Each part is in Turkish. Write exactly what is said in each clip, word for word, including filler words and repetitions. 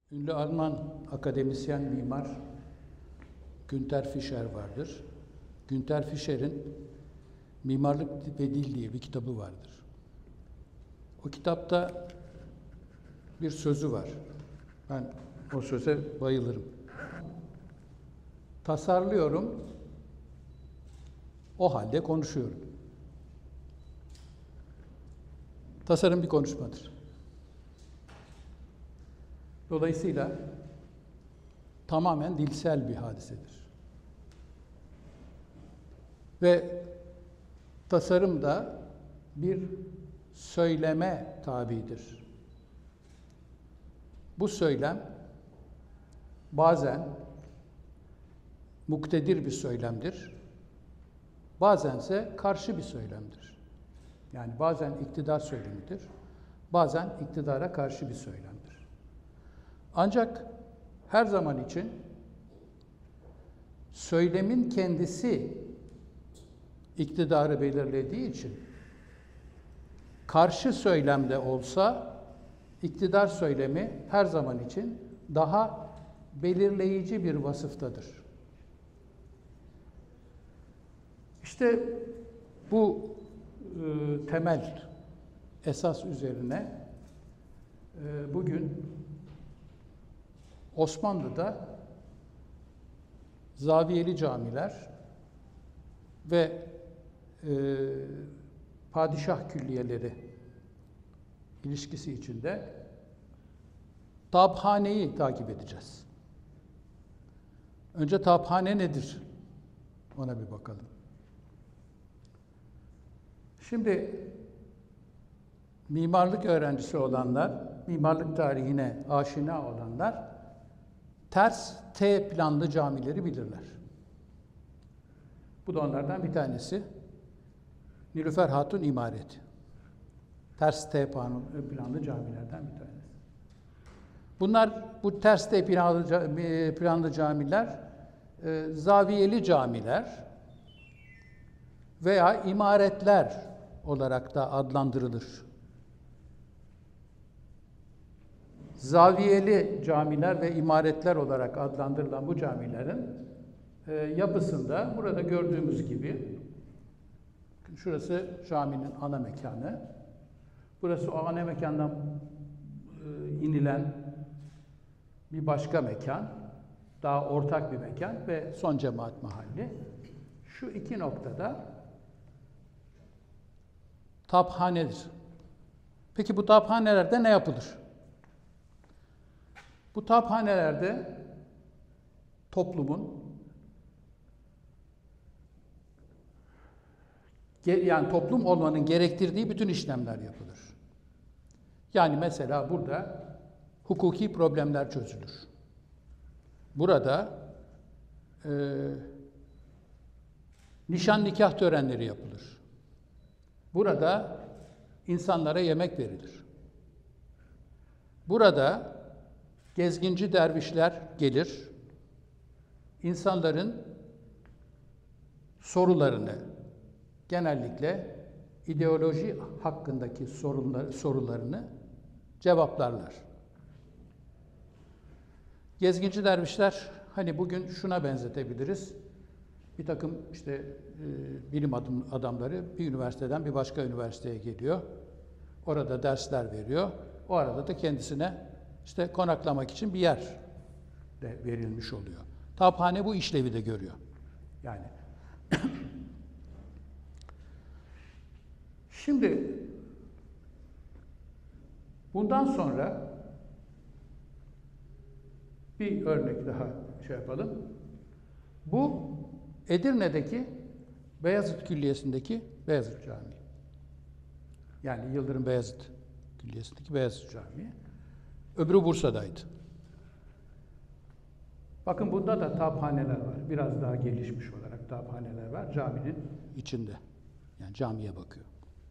Ünlü Alman akademisyen mimar Günter Fischer vardır. Günter Fischer'in Mimarlık ve Dil diye bir kitabı vardır. O kitapta bir sözü var. Ben o söze bayılırım. Tasarlıyorum, o halde konuşuyorum. Tasarım bir konuşmadır. Dolayısıyla tamamen dilsel bir hadisedir. Ve tasarım da bir söyleme tabidir. Bu söylem bazen muktedir bir söylemdir, bazense karşı bir söylemdir. Yani bazen iktidar söylemidir, bazen iktidara karşı bir söylemdir. Ancak her zaman için söylemin kendisi iktidarı belirlediği için karşı söylemde olsa iktidar söylemi her zaman için daha belirleyici bir vasıftadır. İşte bu e, temel esas üzerine e, bugün Osmanlı'da zaviyeli camiler ve e, padişah külliyeleri ilişkisi içinde tabhaneyi takip edeceğiz. Önce tabhane nedir? Ona bir bakalım. Şimdi mimarlık öğrencisi olanlar, mimarlık tarihine aşina olanlar ters T planlı camileri bilirler. Bu da onlardan bir tanesi. Nilüfer Hatun İmareti. Ters T planlı camilerden bir tanesi. Bunlar, bu ters T planlı, planlı camiler, e, zaviyeli camiler veya imaretler olarak da adlandırılır. Zaviyeli camiler ve imaretler olarak adlandırılan bu camilerin e, yapısında burada gördüğümüz gibi şurası caminin ana mekanı. Burası o ana mekandan e, inilen bir başka mekan, daha ortak bir mekan ve son cemaat mahalli. Şu iki noktada tabhanedir. Peki bu tabhanelerde ne yapılır? Bu tabhanelerde toplumun, yani toplum olmanın gerektirdiği bütün işlemler yapılır. Yani mesela burada hukuki problemler çözülür. Burada e, nişan nikah törenleri yapılır. Burada insanlara yemek verilir. Burada gezginci dervişler gelir, insanların sorularını, genellikle ideoloji hakkındaki sorunlar, sorularını cevaplarlar. Gezginci dervişler, hani bugün şuna benzetebiliriz, bir takım işte e, bilim adım, adamları bir üniversiteden bir başka üniversiteye geliyor, orada dersler veriyor, o arada da kendisine işte konaklamak için bir yer de verilmiş oluyor. Tabhane bu işlevi de görüyor. Yani şimdi bundan sonra bir örnek daha şey yapalım. Bu Edirne'deki Beyazıt Külliyesi'ndeki Beyazıt Camii. Yani Yıldırım Beyazıt Külliyesi'ndeki Beyazıt Camii. Öbürü Bursa'daydı. Bakın bunda da tabhaneler var. Biraz daha gelişmiş olarak tabhaneler var. Caminin içinde. Yani camiye bakıyor.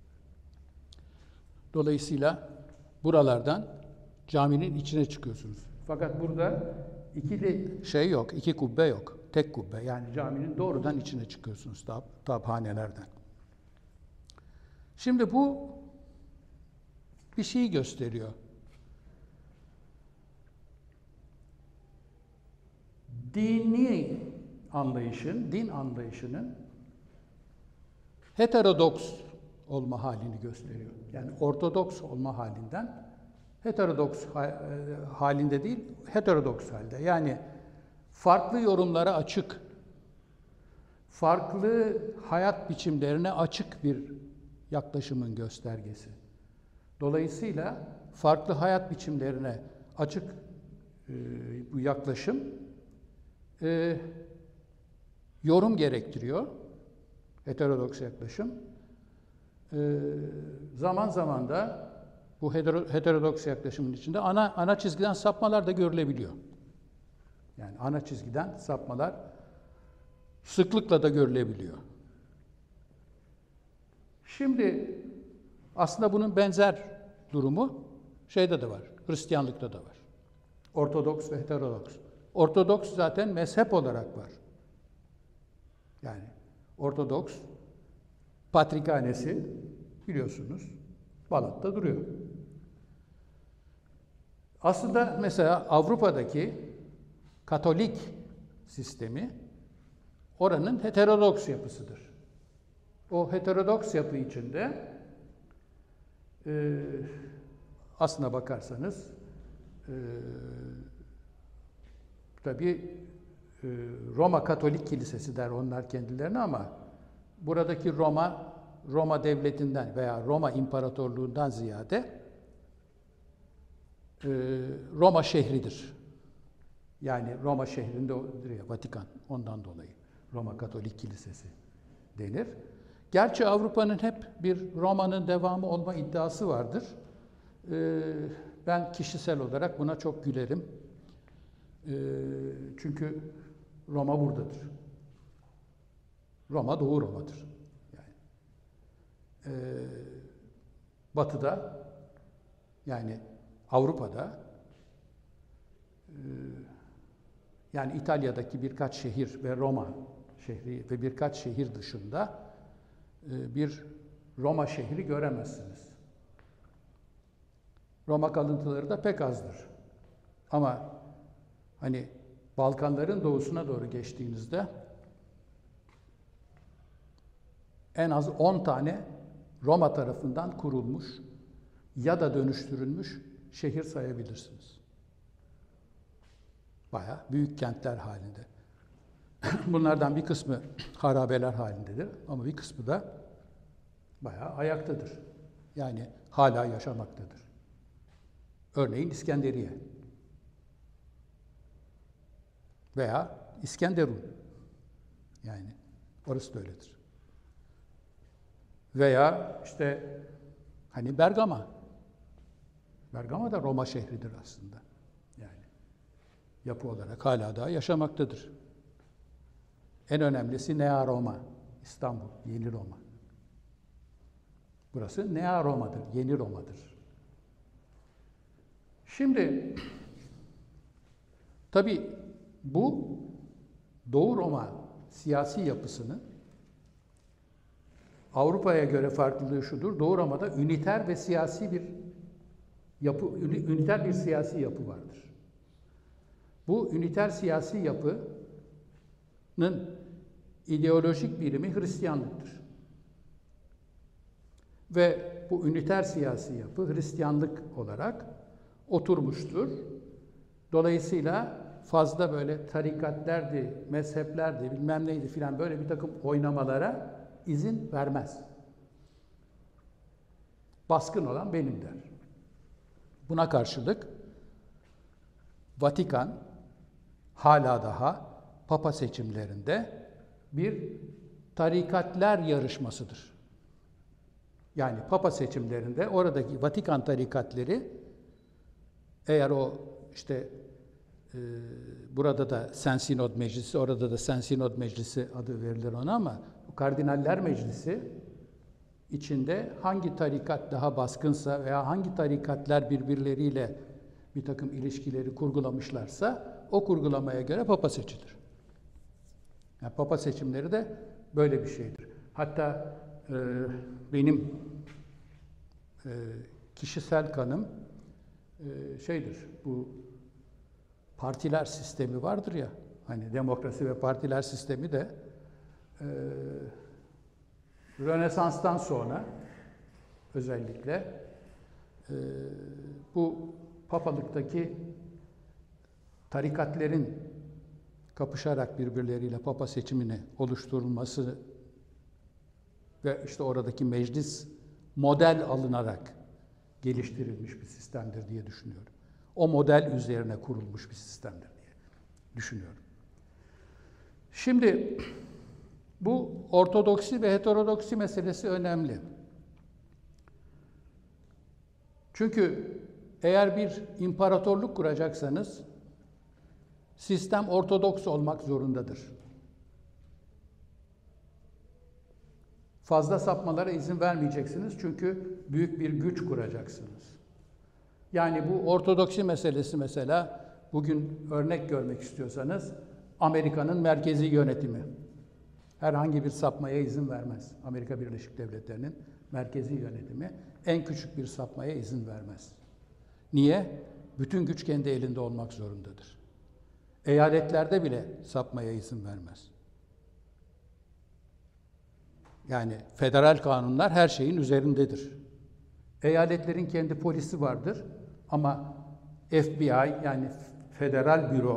Dolayısıyla buralardan caminin içine çıkıyorsunuz. Fakat burada ikili şey yok, iki kubbe yok. Tek kubbe. Yani caminin doğrudan içine çıkıyorsunuz tab tabhanelerden. Şimdi bu bir şeyi gösteriyor. dini anlayışın, din anlayışının heterodoks olma halini gösteriyor. Yani ortodoks olma halinden heterodoks halinde değil, heterodoks halde. Yani farklı yorumlara açık, farklı hayat biçimlerine açık bir yaklaşımın göstergesi. Dolayısıyla farklı hayat biçimlerine açık e, bu yaklaşım e, yorum gerektiriyor. Heterodoks yaklaşım. E, zaman zaman da bu heterodoks yaklaşımın içinde ana ana çizgiden sapmalar da görülebiliyor. Yani ana çizgiden sapmalar sıklıkla da görülebiliyor. Şimdi aslında bunun benzer durumu şeyde de var, Hristiyanlıkta da var. Ortodoks ve heterodoks. Ortodoks zaten mezhep olarak var. Yani Ortodoks patrikhanesi biliyorsunuz Balat'ta duruyor. Aslında mesela Avrupa'daki Katolik sistemi oranın heterodoks yapısıdır. O heterodoks yapı içinde e, aslına bakarsanız e, tabii e, Roma Katolik Kilisesi der onlar kendilerine ama buradaki Roma, Roma devletinden veya Roma İmparatorluğundan ziyade e, Roma şehridir. Yani Roma şehrindedir ya Vatikan, ondan dolayı Roma Katolik Kilisesi denir. Gerçi Avrupa'nın hep bir Roma'nın devamı olma iddiası vardır. Ee, ben kişisel olarak buna çok gülerim. Ee, çünkü Roma buradadır. Roma Doğu Roma'dır. Yani ee, Batı'da, yani Avrupa'da, e, yani İtalya'daki birkaç şehir ve Roma şehri ve birkaç şehir dışında e, bir Roma şehri göremezsiniz. Roma kalıntıları da pek azdır. Ama hani Balkanların doğusuna doğru geçtiğinizde en az on tane Roma tarafından kurulmuş ya da dönüştürülmüş şehir sayabilirsiniz. Bayağı büyük kentler halinde. Bunlardan bir kısmı harabeler halindedir ama bir kısmı da bayağı ayaktadır. Yani hala yaşamaktadır. Örneğin İskenderiye veya İskenderun. Yani orası da öyledir. Veya işte hani Bergama. Bergama da Roma şehridir aslında. Yani yapı olarak hala daha yaşamaktadır. En önemlisi Nea Roma, İstanbul, Yeni Roma. Burası Nea Roma'dır, Yeni Roma'dır. Şimdi tabii bu Doğu Roma siyasi yapısının Avrupa'ya göre farklılığı şudur. Doğu Roma'da üniter ve siyasi bir yapı, üniter bir siyasi yapı vardır. Bu üniter siyasi yapının ideolojik birimi Hristiyanlıktır. Ve bu üniter siyasi yapı Hristiyanlık olarak oturmuştur. Dolayısıyla fazla böyle tarikatlerdi, mezheplerdi, bilmem neydi filan böyle bir takım oynamalara izin vermez. Baskın olan benim der. Buna karşılık Vatikan hala daha Papa seçimlerinde bir tarikatler yarışmasıdır. Yani Papa seçimlerinde oradaki Vatikan tarikatleri eğer o işte e, burada da Sensinod Meclisi, orada da Sensinod Meclisi adı verilir ona ama o Kardinaller Meclisi içinde hangi tarikat daha baskınsa veya hangi tarikatlar birbirleriyle bir takım ilişkileri kurgulamışlarsa o kurgulamaya göre Papa seçilir. Yani Papa seçimleri de böyle bir şeydir. Hatta e, benim e, kişisel kanım e, şeydir, bu partiler sistemi vardır ya, Hani demokrasi ve partiler sistemi de e, Rönesans'tan sonra özellikle e, bu papalıktaki tarikatlerin kapışarak birbirleriyle papa seçimini oluşturulması ve işte oradaki meclis model alınarak geliştirilmiş bir sistemdir diye düşünüyorum. O model üzerine kurulmuş bir sistemdir diye düşünüyorum. Şimdi bu ortodoksi ve heterodoksi meselesi önemli. Çünkü eğer bir imparatorluk kuracaksanız sistem ortodoks olmak zorundadır. Fazla sapmalara izin vermeyeceksiniz çünkü büyük bir güç kuracaksınız. Yani bu ortodoksi meselesi mesela bugün örnek görmek istiyorsanız Amerika'nın merkezi yönetimi herhangi bir sapmaya izin vermez. Amerika Birleşik Devletleri'nin merkezi yönetimi en küçük bir sapmaya izin vermez. Niye? Bütün güç kendi elinde olmak zorundadır. Eyaletlerde bile sapmaya izin vermez. Yani federal kanunlar her şeyin üzerindedir. Eyaletlerin kendi polisi vardır ama F B I yani Federal Büro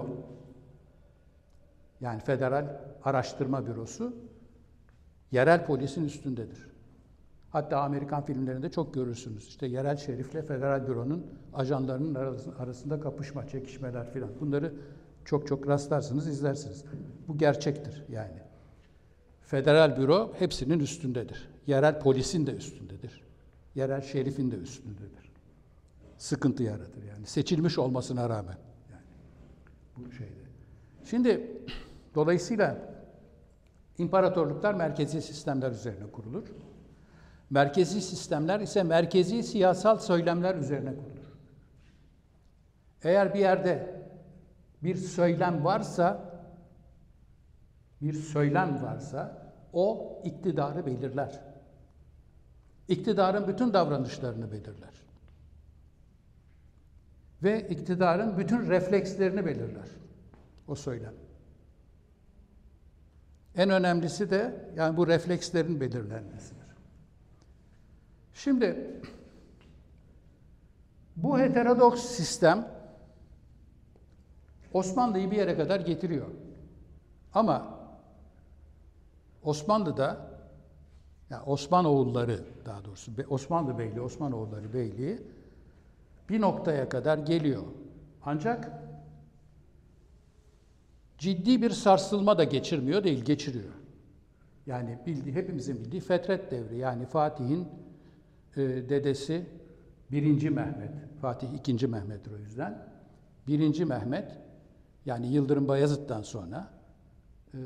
yani Federal Araştırma Bürosu yerel polisin üstündedir. Hatta Amerikan filmlerinde çok görürsünüz. İşte yerel şerifle Federal Büro'nun ajanlarının arasında kapışma, çekişmeler filan. Bunları çok çok rastlarsınız, izlersiniz. Bu gerçektir yani. Federal Büro hepsinin üstündedir. Yerel polisin de üstündedir. Yerel şerifin de üstündedir. Sıkıntı yaratır yani. Seçilmiş olmasına rağmen. Yani bu şeyde. Şimdi dolayısıyla imparatorluklar merkezi sistemler üzerine kurulur. Merkezi sistemler ise merkezi siyasal söylemler üzerine kurulur. Eğer bir yerde bir söylem varsa, bir söylem varsa o iktidarı belirler. İktidarın bütün davranışlarını belirler. Ve iktidarın bütün reflekslerini belirler o söylem. En önemlisi de yani bu reflekslerin belirlenmesidir. Şimdi bu heterodoks sistem Osmanlı'yı bir yere kadar getiriyor. Ama Osmanlı'da yani Osmanoğulları daha doğrusu Osmanlı Beyliği, Osmanoğulları Beyliği bir noktaya kadar geliyor. Ancak ciddi bir sarsılma da geçirmiyor değil, geçiriyor. Yani bildiği, hepimizin bildiği Fetret devri. Yani Fatih'in e, dedesi birinci Mehmet. Fatih ikinci Mehmet'tir o yüzden. birinci Mehmet yani Yıldırım Bayezid'den sonra e,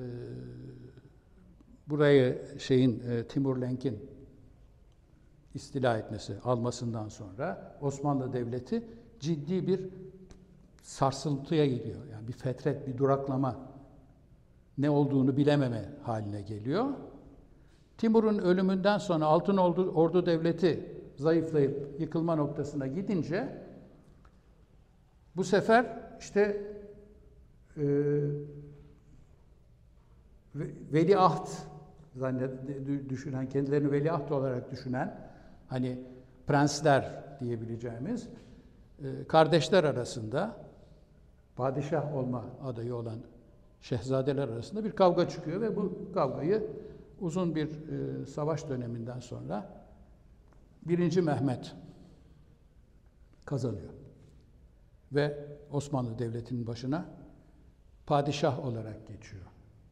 burayı şeyin e, Timur Lenk'in istila etmesi, almasından sonra Osmanlı Devleti ciddi bir sarsıntıya gidiyor. Yani bir fetret, bir duraklama, ne olduğunu bilememe haline geliyor. Timur'un ölümünden sonra Altın Ordu, Ordu Devleti zayıflayıp yıkılma noktasına gidince bu sefer işte e, veliaht zannet düşünen, kendilerini veliaht olarak düşünen hani prensler diyebileceğimiz e, kardeşler arasında padişah olma adayı olan şehzadeler arasında bir kavga çıkıyor ve bu kavgayı uzun bir e, savaş döneminden sonra birinci Mehmet kazanıyor. Ve Osmanlı Devleti'nin başına padişah olarak geçiyor.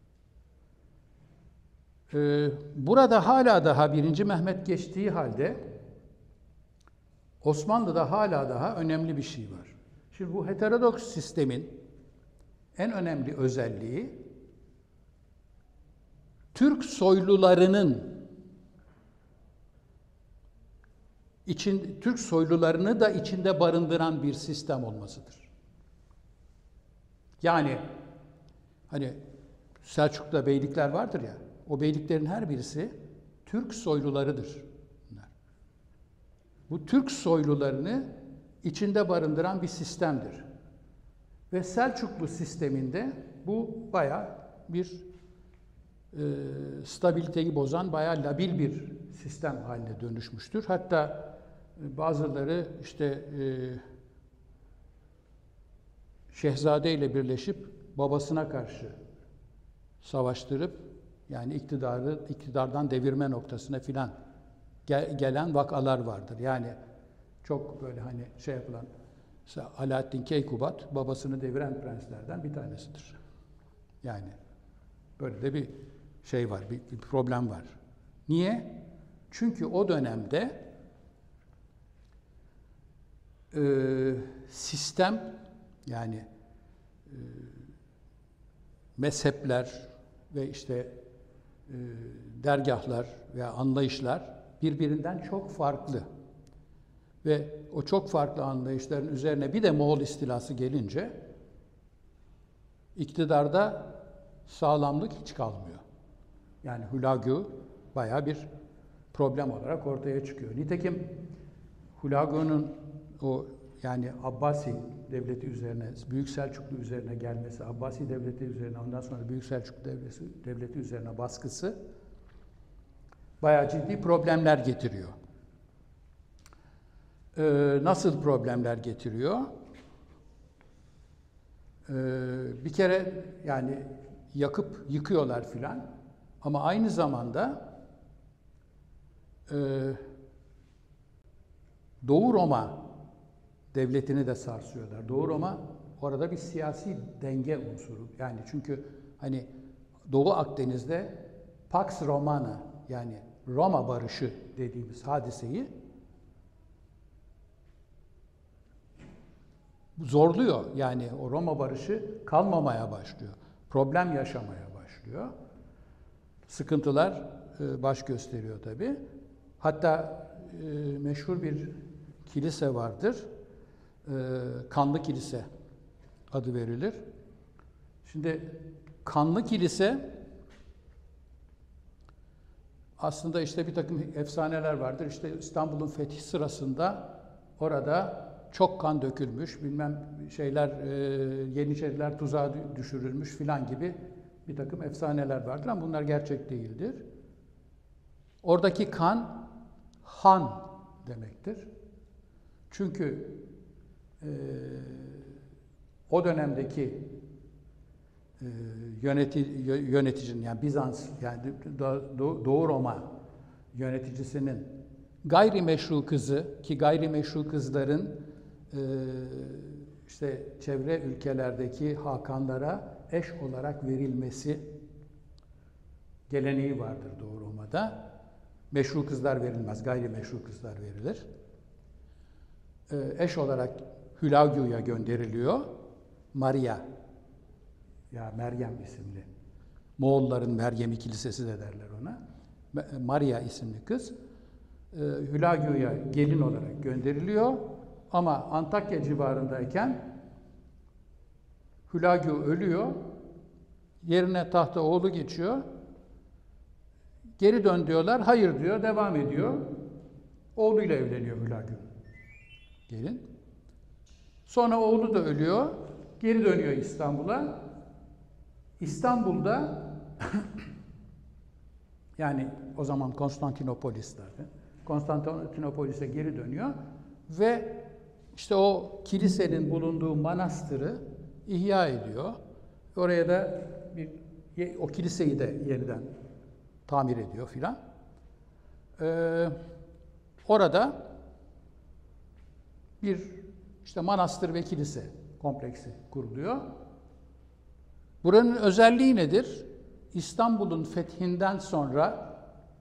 Ee, burada hala daha birinci Mehmet geçtiği halde Osmanlı'da hala daha önemli bir şey var. Şimdi bu heterodoks sistemin en önemli özelliği Türk soylularının için Türk soylularını da içinde barındıran bir sistem olmasıdır. Yani hani Selçuk'ta beylikler vardır ya, o beyliklerin her birisi Türk soylularıdır. Bunlar. Bu Türk soylularını içinde barındıran bir sistemdir. Ve Selçuklu sisteminde bu bayağı bir e, stabiliteyi bozan, bayağı labil bir sistem haline dönüşmüştür. Hatta e, bazıları işte e, Şehzade ile birleşip babasına karşı savaştırıp yani iktidarı iktidardan devirme noktasına filan gel, gelen vakalar vardır. Yani çok böyle hani şey yapılan mesela Alaaddin Keykubat babasını deviren prenslerden bir tanesidir. Yani böyle de bir şey var, bir, bir problem var. Niye? Çünkü o dönemde e, sistem yani e, mezhepler ve işte e, dergahlar veya anlayışlar birbirinden çok farklı. Ve o çok farklı anlayışların üzerine bir de Moğol istilası gelince iktidarda sağlamlık hiç kalmıyor. Yani Hülagü bayağı bir problem olarak ortaya çıkıyor. Nitekim Hülagü'nün o yani Abbasi devleti üzerine, Büyük Selçuklu üzerine gelmesi, Abbasi devleti üzerine, ondan sonra Büyük Selçuklu devleti, devleti üzerine baskısı bayağı ciddi problemler getiriyor. Ee, nasıl problemler getiriyor? Ee, bir kere yani yakıp yıkıyorlar filan ama aynı zamanda e, Doğu Roma devletini de sarsıyorlar. Doğu Roma orada bir siyasi denge unsuru. Yani çünkü hani Doğu Akdeniz'de Pax Romana yani Roma barışı dediğimiz hadiseyi zorluyor. Yani o Roma barışı kalmamaya başlıyor. Problem yaşamaya başlıyor. Sıkıntılar baş gösteriyor tabii. Hatta meşhur bir kilise vardır. Kanlı Kilise adı verilir. Şimdi Kanlı Kilise aslında işte bir takım efsaneler vardır. İşte İstanbul'un fethi sırasında orada çok kan dökülmüş, bilmem şeyler, e, Yeniçeriler tuzağa düşürülmüş filan gibi bir takım efsaneler vardır ama bunlar gerçek değildir. Oradaki kan, han demektir. Çünkü e, o dönemdeki e, yöneti, yöneticinin yani Bizans yani Doğu, Doğu Roma yöneticisinin gayrimeşru kızı ki gayrimeşru kızların e, işte çevre ülkelerdeki hakanlara eş olarak verilmesi geleneği vardır Doğu Roma'da. Meşru kızlar verilmez, gayrimeşru kızlar verilir. E, eş olarak Hülagü'ye gönderiliyor. Maria ya Meryem isimli. Moğolların Meryem'i kilisesi de derler ona. Maria isimli kız e, Hülagü'ye gelin olarak gönderiliyor. Ama Antakya civarındayken Hülagü ölüyor. Yerine tahta oğlu geçiyor. Geri dön diyorlar. Hayır diyor. Devam ediyor. Oğluyla evleniyor Hülagü. Gelin. Sonra oğlu da ölüyor. Geri dönüyor İstanbul'a. İstanbul'da yani o zaman Konstantinopolis'lerdi. Konstantinopolis'e geri dönüyor ve işte o kilisenin bulunduğu manastırı ihya ediyor. Oraya da bir o kiliseyi de yeniden tamir ediyor filan. Ee, orada bir işte manastır ve kilise kompleksi kuruluyor. Buranın özelliği nedir? İstanbul'un fethinden sonra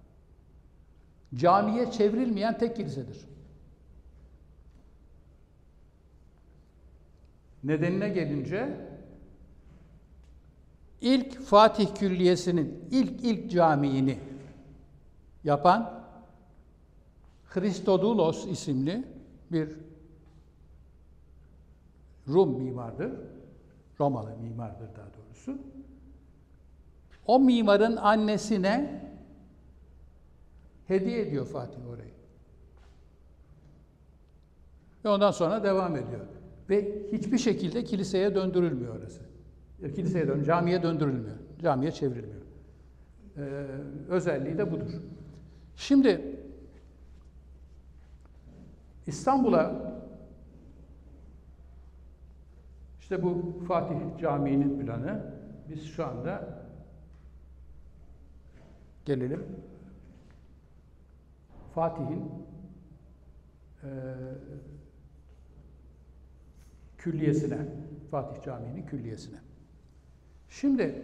camiye çevrilmeyen tek kilisedir. Nedenine gelince ilk Fatih Külliyesi'nin ilk ilk camiini yapan Christodoulos isimli bir Rum mimardır. Romalı mimardır daha doğrusu. O mimarın annesine hediye ediyor Fatih orayı. Ve ondan sonra devam ediyor. Ve hiçbir şekilde kiliseye döndürülmüyor orası. E, kiliseye dön, camiye döndürülmüyor. Camiye çevrilmiyor. Ee, özelliği de budur. Şimdi İstanbul'a işte bu Fatih Camii'nin planı, biz şu anda gelelim Fatih'in e, külliyesine, Fatih Camii'nin külliyesine. Şimdi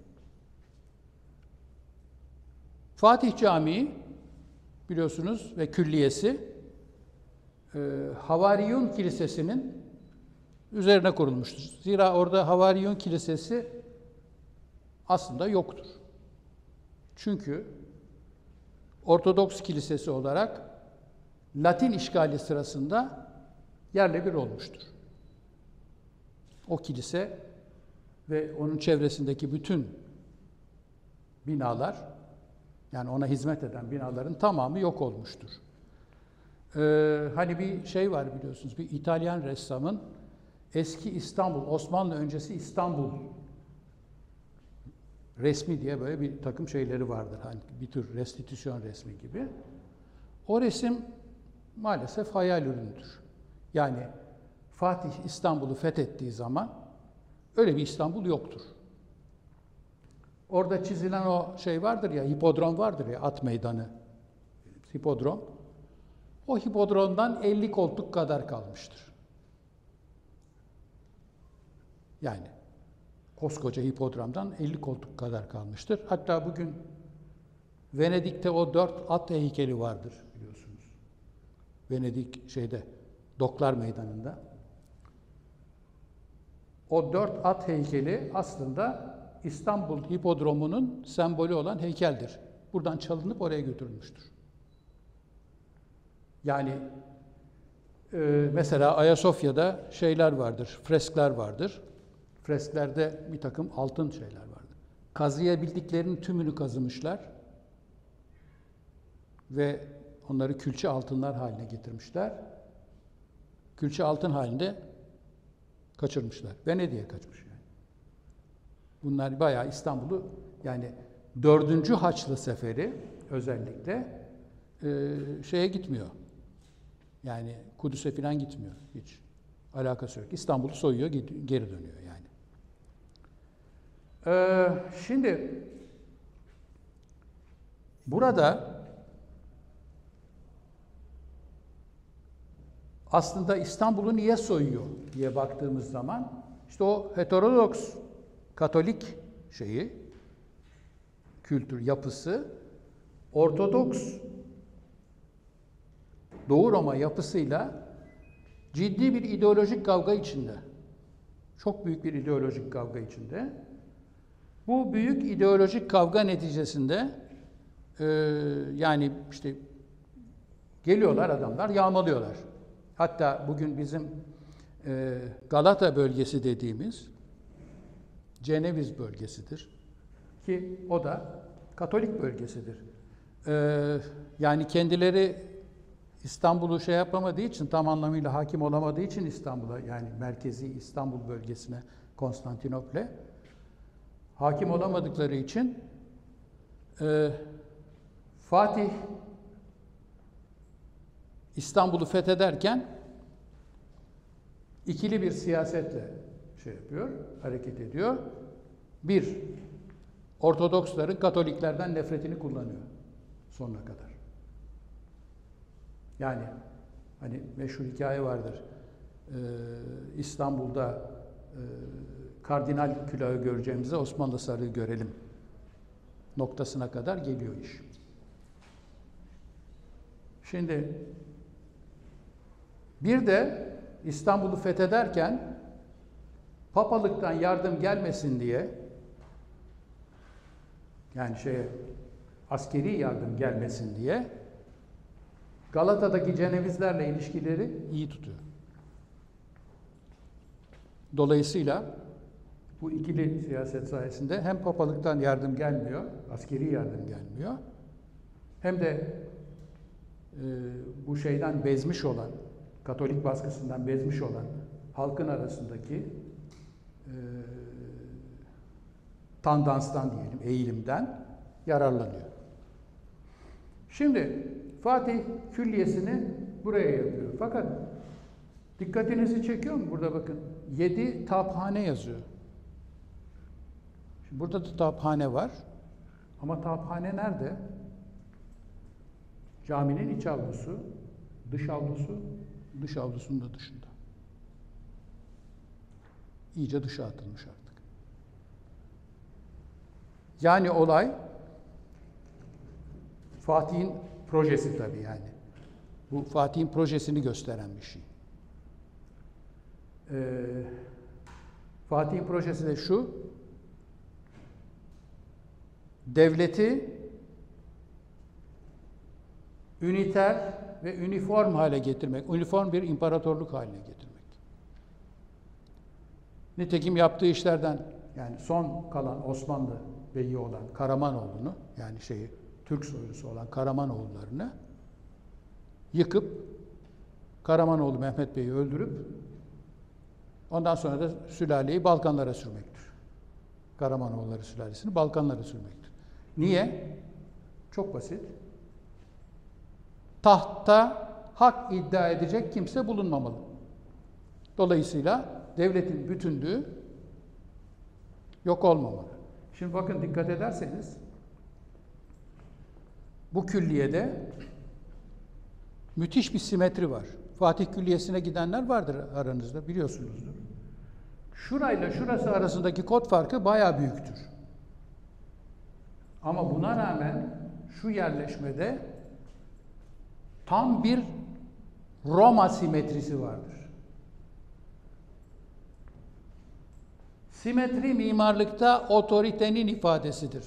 Fatih Camii biliyorsunuz ve külliyesi e, Havariyun Kilisesi'nin üzerine kurulmuştur. Zira orada Havariyun Kilisesi aslında yoktur. Çünkü Ortodoks Kilisesi olarak Latin işgali sırasında yerle bir olmuştur. O kilise ve onun çevresindeki bütün binalar, yani ona hizmet eden binaların tamamı yok olmuştur. Ee, hani bir şey var biliyorsunuz, bir İtalyan ressamın eski İstanbul, Osmanlı öncesi İstanbul resmi diye böyle bir takım şeyleri vardır. Hani bir tür restitüsyon resmi gibi. O resim maalesef hayal ürünüdür. Yani Fatih İstanbul'u fethettiği zaman öyle bir İstanbul yoktur. Orada çizilen o şey vardır ya, hipodrom vardır ya, at meydanı. Hipodrom. O hipodromdan elli koltuk kadar kalmıştır. Yani koskoca hipodromdan elli koltuk kadar kalmıştır. Hatta bugün Venedik'te o dört at heykeli vardır biliyorsunuz. Venedik şeyde, Doklar Meydanı'nda. O dört at heykeli aslında İstanbul Hipodromu'nun sembolü olan heykeldir. Buradan çalınıp oraya götürülmüştür. Yani e, mesela Ayasofya'da şeyler vardır, freskler vardır. Fresklerde bir takım altın şeyler vardır. Kazıyabildiklerinin tümünü kazımışlar ve onları külçe altınlar haline getirmişler. Külçe altın halinde kaçırmışlar. Venedik'e kaçmış yani. Bunlar bayağı İstanbul'u, yani dördüncü Haçlı Seferi özellikle e, şeye gitmiyor. Yani Kudüs'e falan gitmiyor hiç. Alakası yok. İstanbul'u soyuyor, geri dönüyor yani. Ee, şimdi burada aslında İstanbul'u niye soyuyor diye baktığımız zaman işte o heterodoks Katolik şeyi, kültür yapısı, Ortodoks Doğu Roma yapısıyla ciddi bir ideolojik kavga içinde. Çok büyük bir ideolojik kavga içinde. Bu büyük ideolojik kavga neticesinde e, yani işte geliyorlar adamlar, yağmalıyorlar. Hatta bugün bizim e, Galata bölgesi dediğimiz Ceneviz bölgesidir. Ki o da Katolik bölgesidir. E, yani kendileri İstanbul'u şey yapamadığı için, tam anlamıyla hakim olamadığı için İstanbul'a, yani merkezi İstanbul bölgesine, Konstantinopol'e hakim olamadıkları için e, Fatih İstanbul'u fethederken ikili bir siyasetle şey yapıyor, hareket ediyor. Bir, Ortodoksların Katoliklerden nefretini kullanıyor sonuna kadar. Yani hani meşhur hikaye vardır. Ee, İstanbul'da e, kardinal külahı göreceğimize Osmanlı sarığı görelim noktasına kadar geliyor iş. Şimdi bir de İstanbul'u fethederken papalıktan yardım gelmesin diye, yani şey askeri yardım gelmesin diye Galata'daki Cenevizlerle ilişkileri iyi tutuyor. Dolayısıyla bu ikili siyaset sayesinde hem papalıktan yardım gelmiyor, askeri yardım gelmiyor, hem de e, bu şeyden bezmiş olan, Katolik baskısından bezmiş olan halkın arasındaki e, tandanstan diyelim, eğilimden yararlanıyor. Şimdi Fatih Külliyesi'ni buraya yapıyor. Fakat dikkatinizi çekiyor mu? Burada bakın. Yedi taphane yazıyor. Şimdi burada da taphane var. Ama taphane nerede? Caminin iç avlusu, dış avlusu, dış avlusunun da dışında. İyice dışa atılmış artık. Yani olay Fatih'in projesi tabii yani. Bu Fatih'in projesini gösteren bir şey. Ee, Fatih'in projesi de şu: devleti üniter ve üniform hale getirmek, üniform bir imparatorluk haline getirmek. Nitekim yaptığı işlerden, yani son kalan Osmanlı beyi olan Karamanoğlu'nu, yani şeyi Türk soylusu olan Karamanoğullarını yıkıp Karamanoğlu Mehmet Bey'i öldürüp ondan sonra da sülaleyi Balkanlara sürmektir. Karamanoğulları sülalesini Balkanlara sürmektir. Niye? Çok basit. Tahtta hak iddia edecek kimse bulunmamalı. Dolayısıyla devletin bütünlüğü yok olmamalı. Şimdi bakın, dikkat ederseniz bu külliyede müthiş bir simetri var. Fatih Külliyesi'ne gidenler vardır aranızda, biliyorsunuzdur. Şurayla şurası arasındaki kod farkı bayağı büyüktür. Ama buna rağmen şu yerleşmede tam bir Roma simetrisi vardır. Simetri mimarlıkta otoritenin ifadesidir.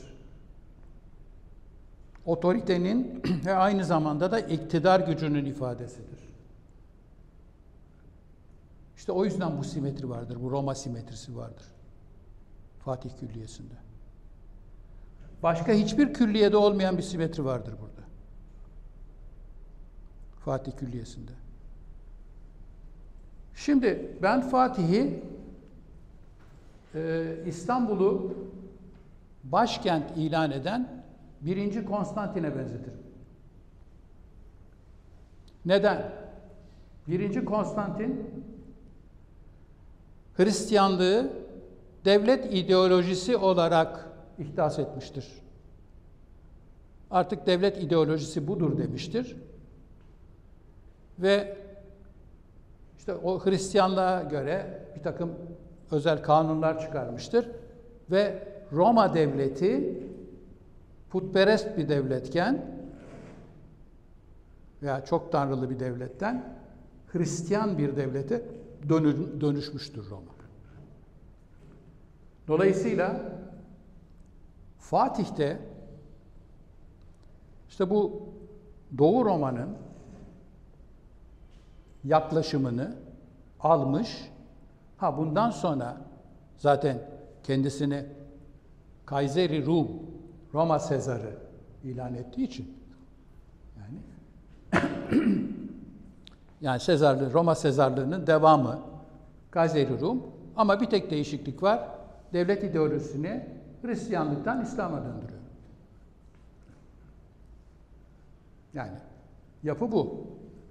Otoritenin ve aynı zamanda da iktidar gücünün ifadesidir. İşte o yüzden bu simetri vardır, bu Roma simetrisi vardır Fatih Külliyesi'nde. Başka hiçbir külliyede olmayan bir simetri vardır burada. Fatih Külliyesi'nde. Şimdi ben Fatih'i e, İstanbul'u başkent ilan eden birinci Konstantin'e benzetirim. Neden? Birinci Konstantin Hristiyanlığı devlet ideolojisi olarak ihdas etmiştir. Artık devlet ideolojisi budur demiştir. Ve işte o Hristiyanlığa göre bir takım özel kanunlar çıkarmıştır. Ve Roma devleti putperest bir devletken veya çok tanrılı bir devletten Hristiyan bir devlete dönüşmüştür Roma. Dolayısıyla Fatih'te işte bu Doğu Roma'nın yaklaşımını almış. Ha bundan sonra zaten kendisini Kayseri Rum, Roma Sezarı ilan ettiği için yani yani Sezarlığı, Roma Sezarlığının devamı Kayseri Rum, ama bir tek değişiklik var. Devlet ideolojisini Hristiyanlıktan İslam'a döndürüyor. Yani yapı bu.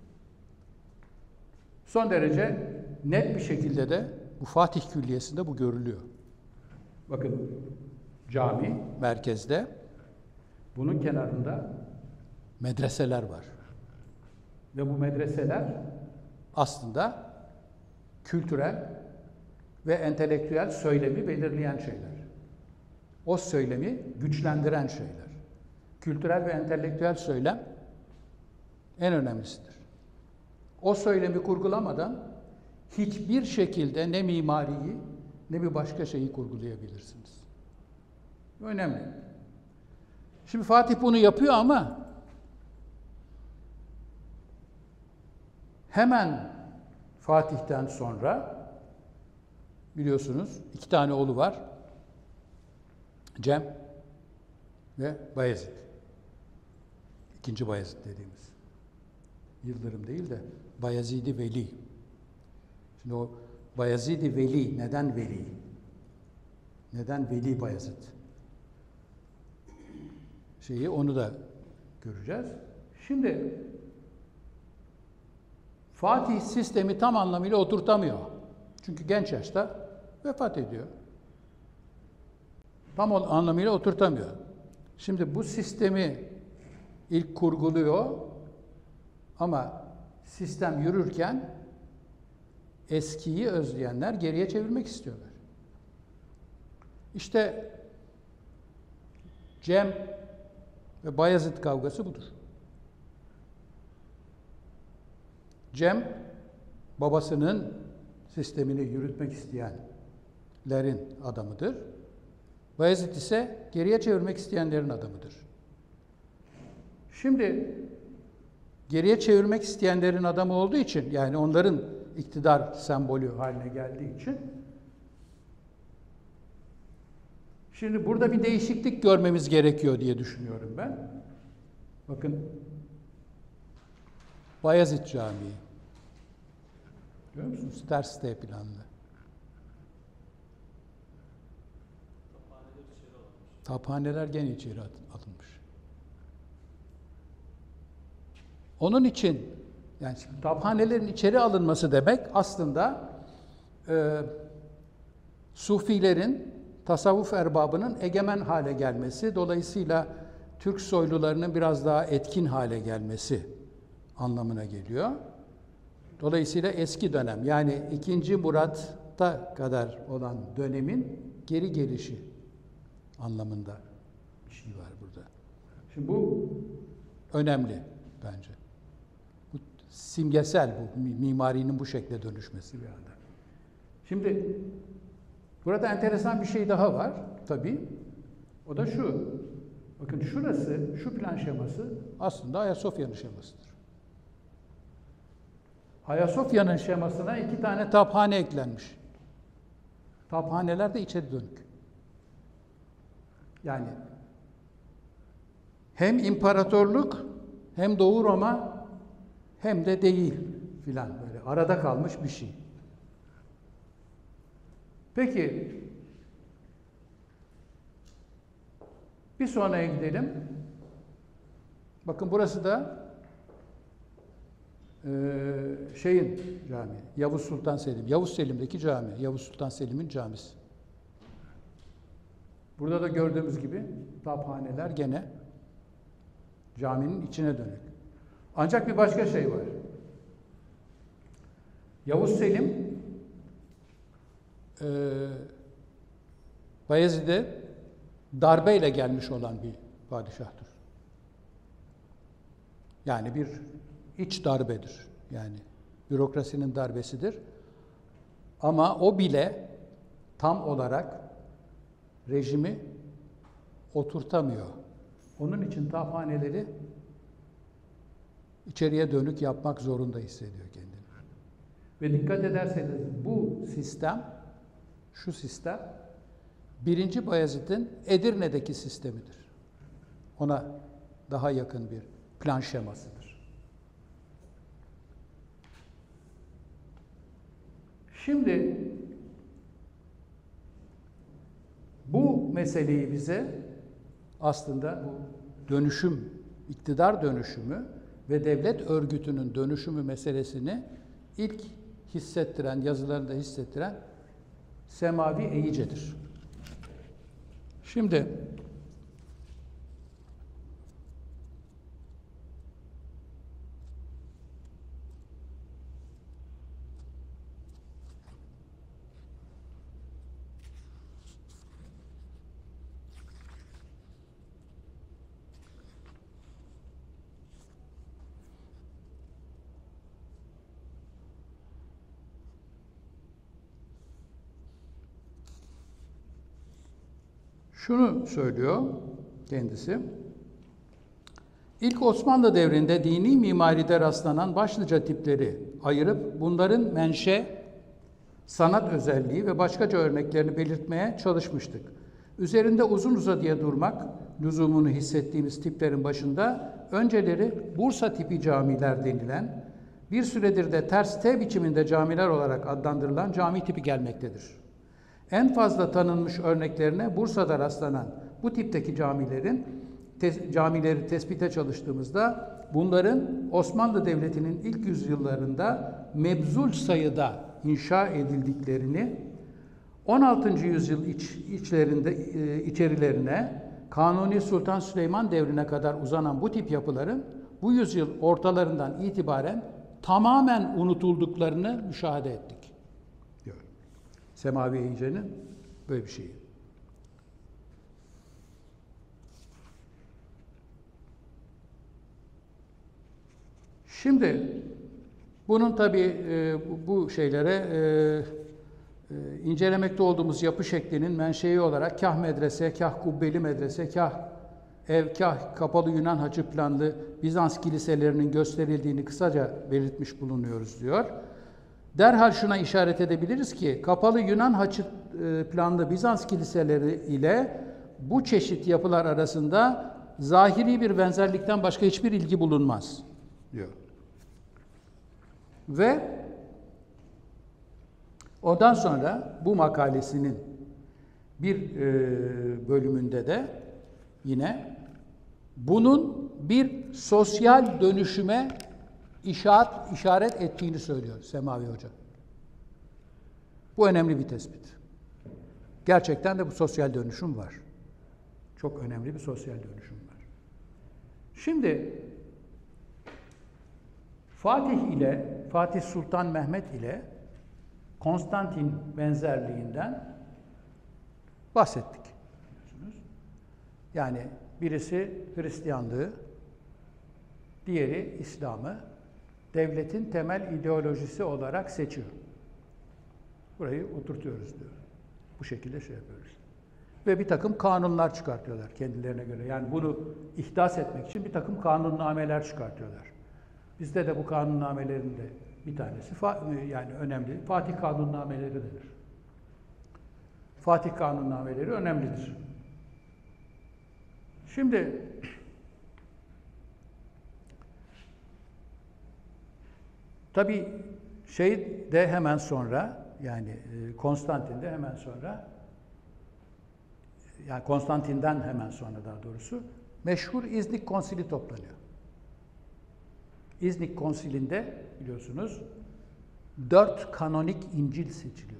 Son derece net bir şekilde de bu Fatih Külliyesi'nde bu görülüyor. Bakın, cami merkezde, bunun kenarında medreseler var. Ve bu medreseler aslında kültürel ve entelektüel söylemi belirleyen şeyler. O söylemi güçlendiren şeyler. Kültürel ve entelektüel söylem en önemlisidir. O söylemi kurgulamadan hiçbir şekilde ne mimariyi ne bir başka şeyi kurgulayabilirsiniz. Önemli. Şimdi Fatih bunu yapıyor ama hemen Fatih'ten sonra biliyorsunuz iki tane oğlu var. Cem ve Bayezid. İkinci Bayezid dediğimiz. Yıldırım değil de Bayezid-i Veli. Şimdi o Bayezid-i Veli neden veli? Neden Veli Bayezid? Şeyi onu da göreceğiz. Şimdi Fatih sistemi tam anlamıyla oturtamıyor. Çünkü genç yaşta vefat ediyor. Tam anlamıyla oturtamıyor. Şimdi bu sistemi ilk kurguluyor ama sistem yürürken eskiyi özleyenler geriye çevirmek istiyorlar. İşte Cem ve Bayezid kavgası budur. Cem, babasının sistemini yürütmek isteyenlerin adamıdır. Bayezid ise geriye çevirmek isteyenlerin adamıdır. Şimdi geriye çevirmek isteyenlerin adamı olduğu için, yani onların iktidar sembolü haline geldiği için, şimdi burada bir değişiklik görmemiz gerekiyor diye düşünüyorum ben. Bakın, Bayezid Camii. Görüyor musunuz? Ters T planlı. Taphaneler gene içeri atılmış. Onun için, yani şimdi taphanelerin içeri alınması demek aslında e, Sufilerin, tasavvuf erbabının egemen hale gelmesi, dolayısıyla Türk soylularının biraz daha etkin hale gelmesi anlamına geliyor. Dolayısıyla eski dönem, yani ikinci Murat'a kadar olan dönemin geri gelişi anlamında bir şey var burada. Şimdi bu önemli bence. Bu simgesel, bu mimarinin bu şekle dönüşmesi bir anda. Şimdi burada enteresan bir şey daha var tabii. O da şu. Bakın şurası, şu plan şeması aslında Ayasofya'nın şemasıdır. Ayasofya'nın şemasına iki tane taphane eklenmiş. Taphaneler de içeri dönük. Yani hem imparatorluk, hem Doğu Roma, hem de değil filan, böyle arada kalmış bir şey. Peki, bir sonraya gidelim. Bakın burası da Ee, şeyin camii, Yavuz Sultan Selim, Yavuz Selim'deki cami, Yavuz Sultan Selim'in camisi. Burada da gördüğümüz gibi taphaneler gene caminin içine dönük. Ancak bir başka şey var. Yavuz Selim e, Bayezid'e darbeyle gelmiş olan bir padişahtır. Yani bir İç darbedir. Yani bürokrasinin darbesidir. Ama o bile tam olarak rejimi oturtamıyor. Onun için taphaneleri içeriye dönük yapmak zorunda hissediyor kendini. Ve dikkat ederseniz bu sistem, şu sistem, birinci Bayezid'in Edirne'deki sistemidir. Ona daha yakın bir plan şemasıdır. Şimdi bu meseleyi bize aslında bu dönüşüm, iktidar dönüşümü ve devlet örgütünün dönüşümü meselesini ilk hissettiren, yazılarında hissettiren Semavi Eyice'dir. Şimdi şunu söylüyor kendisi. İlk Osmanlı devrinde dini mimaride rastlanan başlıca tipleri ayırıp bunların menşe, sanat özelliği ve başkaca örneklerini belirtmeye çalışmıştık. Üzerinde uzun uzadıya durmak lüzumunu hissettiğimiz tiplerin başında önceleri Bursa tipi camiler denilen, bir süredir de ters T biçiminde camiler olarak adlandırılan cami tipi gelmektedir. En fazla tanınmış örneklerine Bursa'da rastlanan bu tipteki camilerin te, camileri tespite çalıştığımızda bunların Osmanlı Devleti'nin ilk yüzyıllarında mebzul sayıda inşa edildiklerini, on altıncı yüzyıl iç, içlerinde e, içerilerine Kanuni Sultan Süleyman devrine kadar uzanan bu tip yapıların bu yüzyıl ortalarından itibaren tamamen unutulduklarını müşahede ettik diyor. Semavi İnce'nin böyle bir şeyi. Şimdi bunun tabii e, bu şeylere e, e, incelemekte olduğumuz yapı şeklinin menşei olarak kah medrese, kah kubbeli medrese, kah ev, kah kapalı Yunan haçı planlı Bizans kiliselerinin gösterildiğini kısaca belirtmiş bulunuyoruz diyor. Derhal şuna işaret edebiliriz ki kapalı Yunan haçı planlı Bizans kiliseleri ile bu çeşit yapılar arasında zahiri bir benzerlikten başka hiçbir ilgi bulunmaz diyor. Ve ondan sonra bu makalesinin bir e, bölümünde de yine bunun bir sosyal dönüşüme işaret, işaret ettiğini söylüyor Semavi Hoca. Bu önemli bir tespit. Gerçekten de bu sosyal dönüşüm var. Çok önemli bir sosyal dönüşüm var. Şimdi Fatih ile, Fatih Sultan Mehmet ile Konstantin benzerliğinden bahsettik. Yani birisi Hristiyanlığı, diğeri İslam'ı devletin temel ideolojisi olarak seçiyor. Burayı oturtuyoruz diyor. Bu şekilde şey yapıyoruz. Ve bir takım kanunlar çıkartıyorlar kendilerine göre. Yani bunu ihdas etmek için bir takım kanunnameler çıkartıyorlar. Bizde de bu kanunnamelerin de bir tanesi yani önemli. Fatih kanunnameleri denir. Fatih kanunnameleri önemlidir. Şimdi tabii şey de hemen sonra yani Konstantin'de hemen sonra yani Konstantin'den hemen sonra daha doğrusu meşhur İznik Konsili toplanıyor. İznik Konsili'nde biliyorsunuz dört kanonik İncil seçiliyor.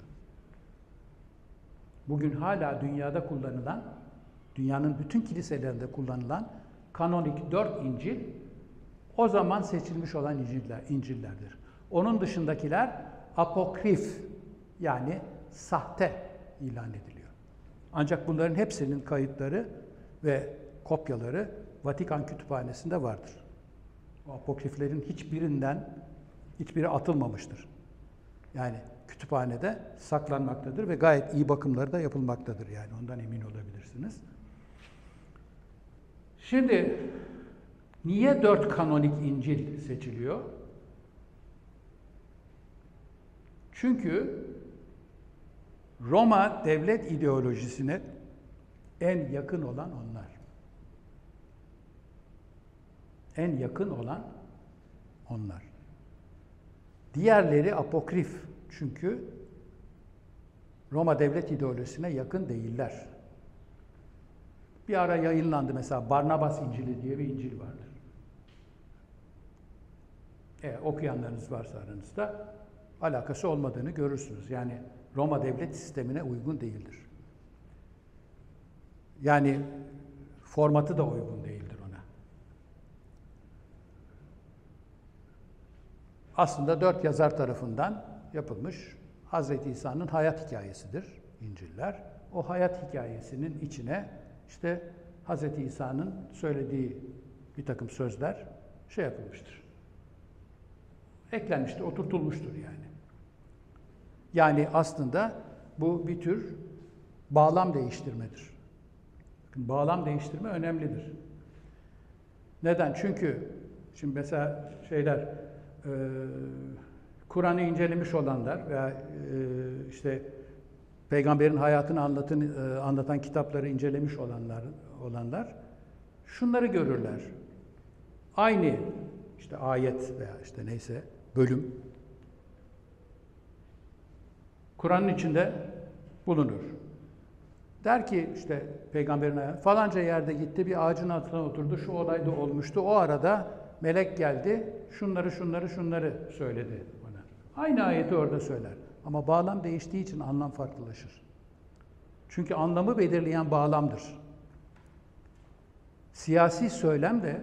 Bugün hala dünyada kullanılan, dünyanın bütün kiliselerinde kullanılan kanonik dört İncil o zaman seçilmiş olan İncil'ler, İncil'lerdir. Onun dışındakiler apokrif yani sahte ilan ediliyor. Ancak bunların hepsinin kayıtları ve kopyaları Vatikan Kütüphanesi'nde vardır. O apokriflerin hiçbirinden hiçbiri atılmamıştır. Yani kütüphanede saklanmaktadır ve gayet iyi bakımları da yapılmaktadır yani ondan emin olabilirsiniz. Şimdi niye dört kanonik İncil seçiliyor? Çünkü Roma devlet ideolojisine en yakın olan onlar. En yakın olan onlar. Diğerleri apokrif. Çünkü Roma devlet ideolojisine yakın değiller. Bir ara yayınlandı mesela Barnabas İncili diye bir İncil vardır. Eğer okuyanlarınız varsa aranızda alakası olmadığını görürsünüz. Yani Roma devlet sistemine uygun değildir. Yani formatı da uygun değildir ona. Aslında dört yazar tarafından yapılmış Hazreti İsa'nın hayat hikayesidir İncil'ler. O hayat hikayesinin içine işte Hazreti İsa'nın söylediği bir takım sözler şey yapılmıştır. Eklenmiştir, oturtulmuştur yani. Yani aslında bu bir tür bağlam değiştirmedir. Bağlam değiştirme önemlidir. Neden? Çünkü şimdi mesela şeyler e, Kur'an'ı incelemiş olanlar veya e, işte Peygamberin hayatını anlatan, e, anlatan kitapları incelemiş olanlar, olanlar şunları görürler. Aynı işte ayet veya işte neyse bölüm Kur'an'ın içinde bulunur. Der ki işte peygamberin ayağına, falanca yerde gitti, bir ağacın altına oturdu, şu olay da olmuştu. O arada melek geldi, şunları şunları şunları söyledi bana. Aynı ayeti orada söyler. Ama bağlam değiştiği için anlam farklılaşır. Çünkü anlamı belirleyen bağlamdır. Siyasi söylem de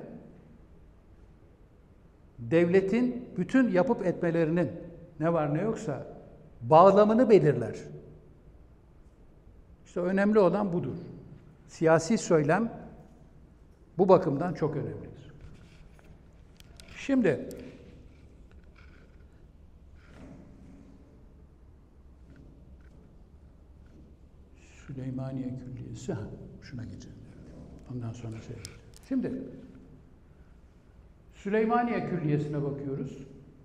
devletin bütün yapıp etmelerinin ne var ne yoksa bağlamını belirler. İşte önemli olan budur. Siyasi söylem bu bakımdan çok önemlidir. Şimdi Süleymaniye Külliyesi, ha, şuna geçelim. Ondan sonra şey. Şimdi Süleymaniye Külliyesi'ne bakıyoruz.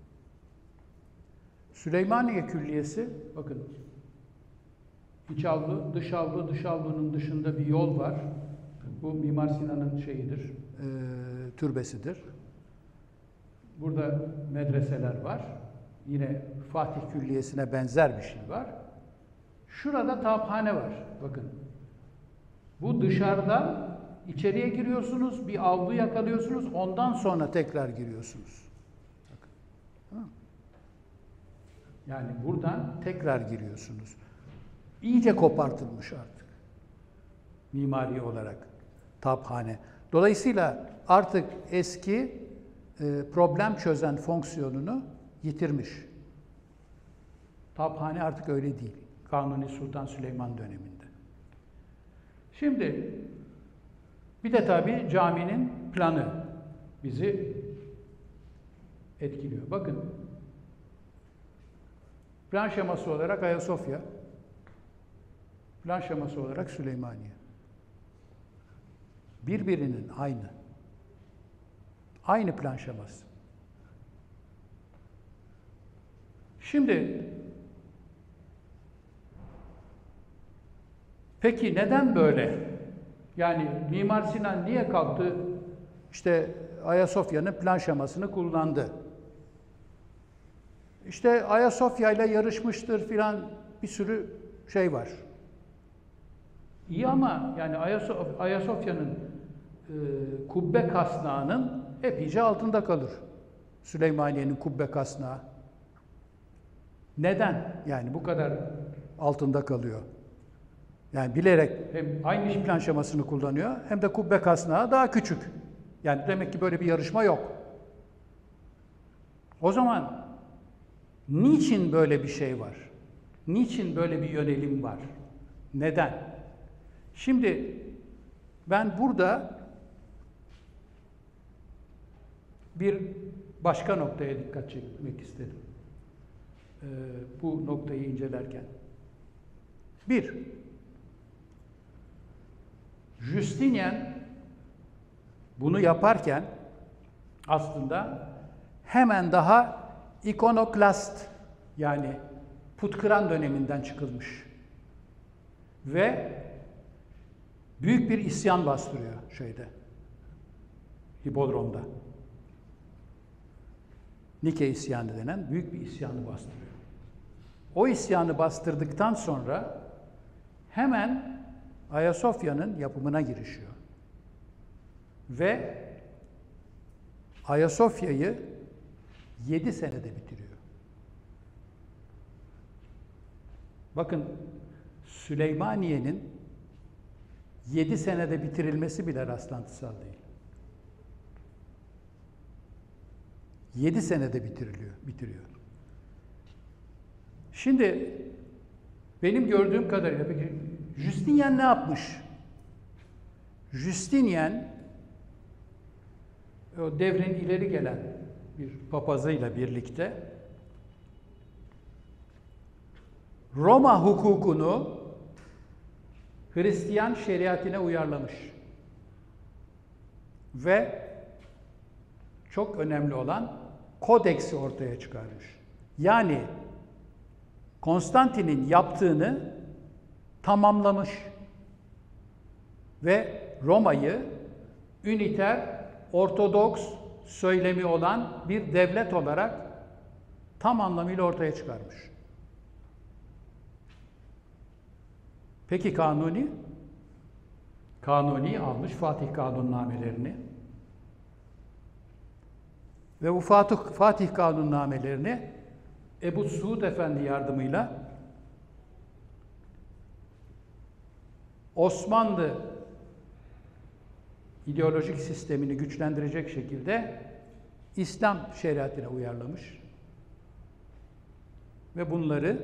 Süleymaniye Külliyesi, bakın, İç avlu, dış avlu, dış avlunun dışında bir yol var. Bu Mimar Sinan'ın şeyidir, e, türbesidir. Burada medreseler var. Yine Fatih Külliyesi'ne benzer bir şey var. Şurada taaphane var. Bakın. Bu dışarıdan içeriye giriyorsunuz, bir avlu yakalıyorsunuz, ondan sonra tekrar giriyorsunuz. Bakın. Yani buradan tekrar giriyorsunuz. İyice kopartılmış artık mimari olarak taaphane. Dolayısıyla artık eski e, problem çözen fonksiyonunu yitirmiş. Taaphane artık öyle değil. Kanuni Sultan Süleyman döneminde. Şimdi bir de tabii caminin planı bizi etkiliyor. Bakın, plan şeması olarak Ayasofya, plan şeması olarak Süleymaniye. Birbirinin aynı. Aynı plan şeması. Şimdi peki neden böyle? Yani Mimar Sinan niye kalktı işte Ayasofya'nın plan şemasını kullandı? İşte Ayasofya ile yarışmıştır filan, bir sürü şey var. İyi ama yani Ayasof Ayasofya'nın e, kubbe kasnağının epeyce altında kalır. Süleymaniye'nin kubbe kasnağı. Neden? Yani bu kadar altında kalıyor. Yani bilerek hem aynı plan şemasını kullanıyor, hem de kubbe kasnağı daha küçük. Yani demek ki böyle bir yarışma yok. O zaman niçin böyle bir şey var? Niçin böyle bir yönelim var? Neden? Şimdi ben burada bir başka noktaya dikkat çekmek istedim. Ee, bu noktayı incelerken. Bir, Justinian bunu yaparken aslında hemen daha ikonoklast, yani putkıran döneminden çıkılmış ve büyük bir isyan bastırıyor şeyde, Hipodrom'da. Nike isyanı denen büyük bir isyanı bastırıyor. O isyanı bastırdıktan sonra hemen Ayasofya'nın yapımına girişiyor. Ve Ayasofya'yı yedi senede bitiriyor. Bakın, Süleymaniye'nin yedi senede bitirilmesi bile rastlantısal değil. Yedi senede bitiriliyor, bitiriyor. Şimdi benim gördüğüm kadarıyla peki Justinian ne yapmış? Justinian o devrin ileri gelen bir papazıyla birlikte Roma hukukunu Hristiyan şeriatine uyarlamış. Ve çok önemli olan kodeksi ortaya çıkarmış. Yani Konstantin'in yaptığını tamamlamış ve Roma'yı üniter, ortodoks söylemi olan bir devlet olarak tam anlamıyla ortaya çıkarmış. Peki Kanuni? Kanuni almış Fatih kanunnamelerini ve bu Fatih, Fatih kanunnamelerini Ebu Suud Efendi yardımıyla Osmanlı ideolojik sistemini güçlendirecek şekilde İslam şeriatına uyarlamış ve bunları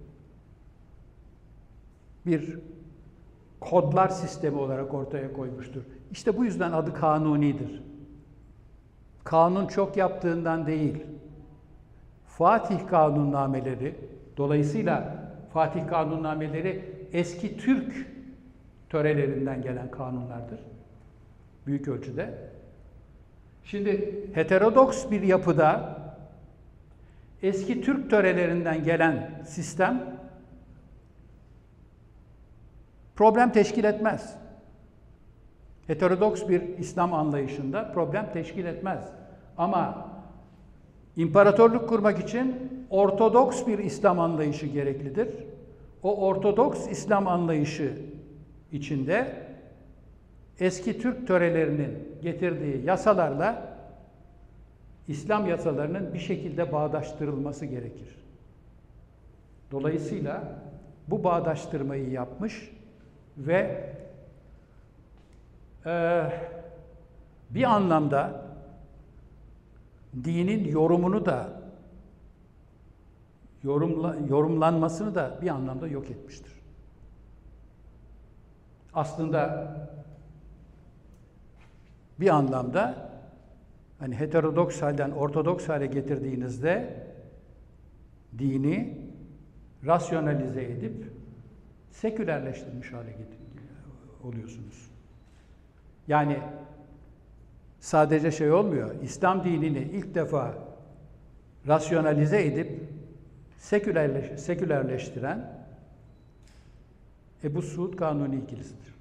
bir kodlar sistemi olarak ortaya koymuştur. İşte bu yüzden adı Kanuni'dir. Kanun çok yaptığından değil, Fatih kanunnameleri, dolayısıyla Fatih kanunnameleri eski Türk törelerinden gelen kanunlardır. Büyük ölçüde. Şimdi heterodoks bir yapıda eski Türk törelerinden gelen sistem problem teşkil etmez. Heterodoks bir İslam anlayışında problem teşkil etmez. Ama imparatorluk kurmak için ortodoks bir İslam anlayışı gereklidir. O ortodoks İslam anlayışı içinde eski Türk törelerinin getirdiği yasalarla İslam yasalarının bir şekilde bağdaştırılması gerekir. Dolayısıyla bu bağdaştırmayı yapmış ve e, bir anlamda dinin yorumunu da yorumla, yorumlanmasını da bir anlamda yok etmiştir. Aslında bir anlamda hani heterodoks halden ortodoks hale getirdiğinizde dini rasyonalize edip sekülerleştirmiş hale oluyorsunuz. Yani sadece şey olmuyor, İslam dinini ilk defa rasyonalize edip sekülerleş sekülerleştiren Ebu Suud Kanuni ikilisidir.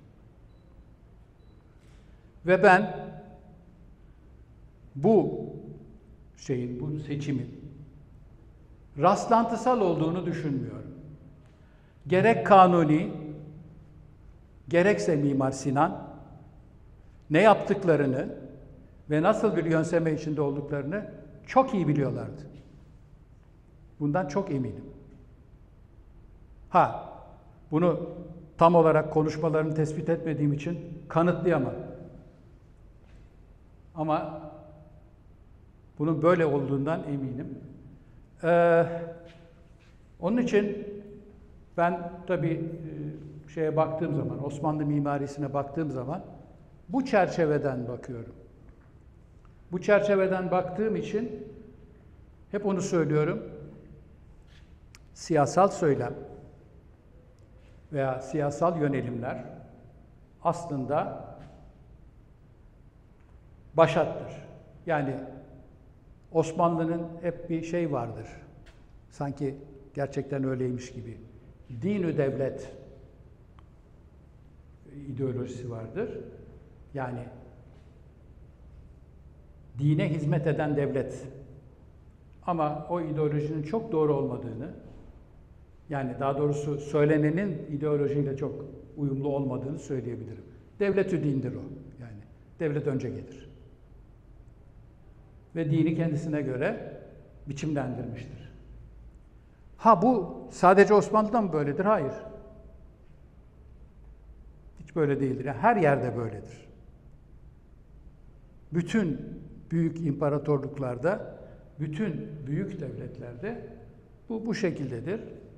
Ve ben bu şeyin, bu seçimin rastlantısal olduğunu düşünmüyorum. Gerek Kanuni, gerekse Mimar Sinan ne yaptıklarını ve nasıl bir yönseme içinde olduklarını çok iyi biliyorlardı. Bundan çok eminim. Ha, bunu tam olarak konuşmalarını tespit etmediğim için kanıtlayamam. Ama bunun böyle olduğundan eminim. Ee, onun için ben tabii şeye baktığım zaman, Osmanlı mimarisine baktığım zaman bu çerçeveden bakıyorum. Bu çerçeveden baktığım için hep onu söylüyorum. Siyasal söylem veya siyasal yönelimler aslında başattır. Yani Osmanlı'nın hep bir şey vardır. Sanki gerçekten öyleymiş gibi. Din-ü devlet ideolojisi vardır. Yani dine hizmet eden devlet. Ama o ideolojinin çok doğru olmadığını, yani daha doğrusu söylenenin ideolojiyle çok uyumlu olmadığını söyleyebilirim. Devlet-ü dindir o. Yani devlet önce gelir. Ve dini kendisine göre biçimlendirmiştir. Ha bu sadece Osmanlı'da mı böyledir? Hayır. Hiç böyle değildir. Yani her yerde böyledir. Bütün büyük imparatorluklarda, bütün büyük devletlerde bu bu şekildedir.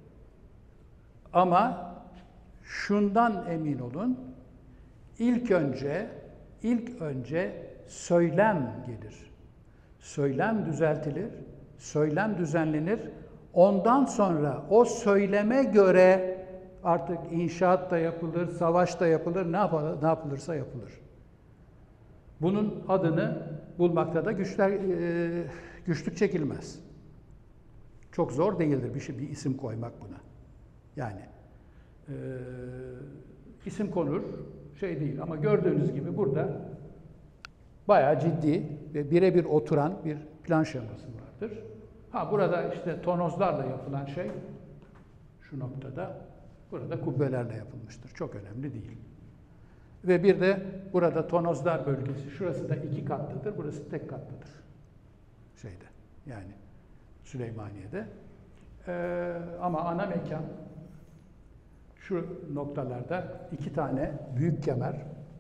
Ama şundan emin olun, ilk önce, ilk önce söylem gelir. Söylem düzeltilir, söylem düzenlenir. Ondan sonra o söyleme göre artık inşaat da yapılır, savaş da yapılır, ne, yapılır, ne yapılırsa yapılır. Bunun adını bulmakta da güçler, e, güçlük çekilmez. Çok zor değildir bir, şey, bir isim koymak buna. Yani e, isim konur, şey değil ama gördüğünüz gibi burada bayağı ciddi ve birebir oturan bir plan şeması vardır. Ha burada işte tonozlarla yapılan şey şu noktada Burada kubbelerle yapılmıştır. Çok önemli değil. Ve bir de burada tonozlar bölgesi. Şurası da iki katlıdır, burası tek katlıdır. Şeyde, yani Süleymaniye'de. Ee, ama ana mekan şu noktalarda iki tane büyük kemer